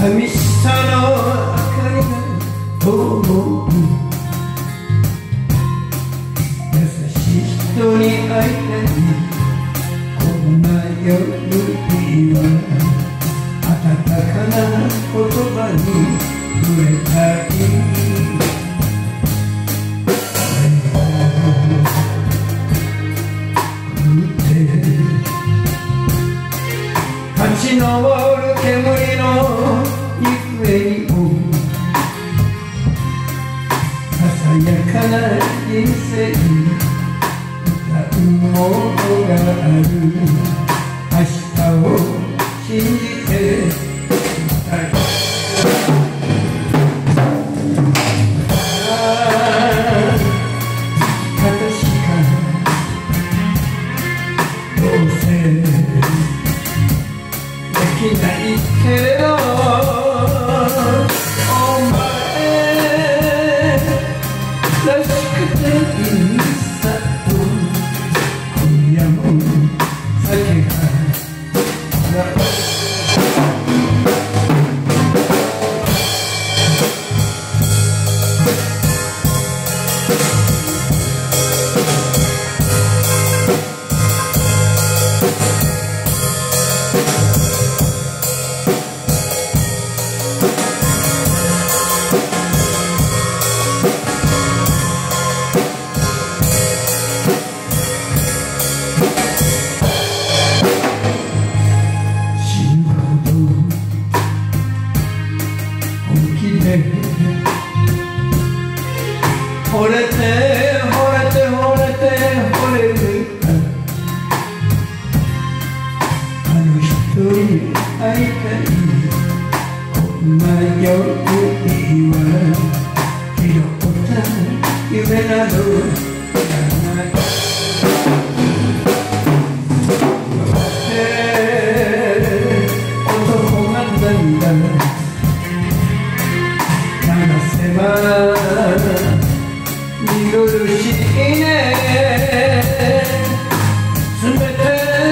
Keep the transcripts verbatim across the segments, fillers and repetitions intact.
寂しさの明かりが灯る優しい人に会いたいこんな夜には温かな言葉に触れたい立ち上る煙の行方にもささやかな人生歌うものがある明日を信じてたい形かどうせできないけれどお前らしくていいさと今夜も酒が惚れて惚れて惚れて惚れるあの人に会いたいこんな夜には拾った夢などじゃない男なんだんだ話せば見苦しいねすべて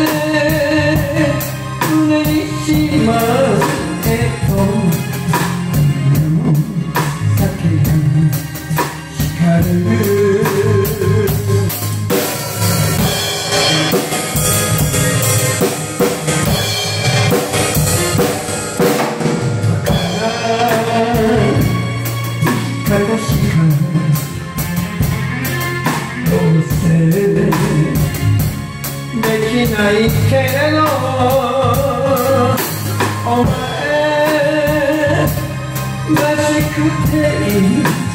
胸にしまってと今夜も酒が光るわからん生き方しかできないけれどお前らしくていい